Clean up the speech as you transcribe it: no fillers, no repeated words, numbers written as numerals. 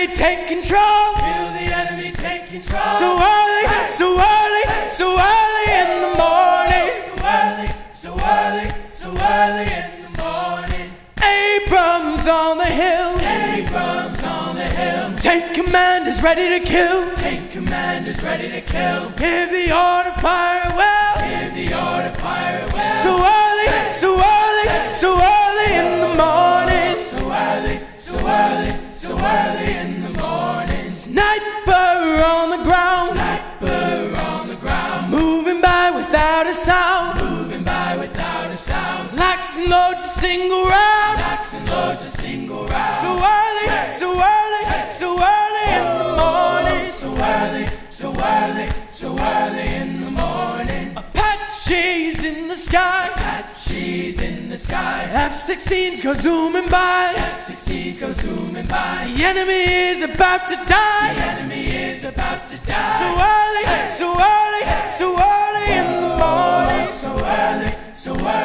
enemy take control. Feel the enemy take control. So early, so early, so early in the morning. So early, so early, so early in the morning. Abrams on the hill. Abrams on the hill. Tank commanders ready to kill. Tank commanders ready to kill. Give the order, fire well. Give the order, fire well. So early, so early, so early in the morning. So early, so early, so early in the morning. Sniper on the ground. Sniper on the ground. Moving by without a sound. Moving by without a sound. Locks and loads a single round. Locks and loads a single round. So early, so early, so early in the morning. So early, so early, so early in the morning. Apaches in the sky. Apaches in the sky. F-16s go zooming by. F-16s go zooming by. The enemy is about to die. The enemy is about to die. So early, so early, so early in the morning. So early, so early.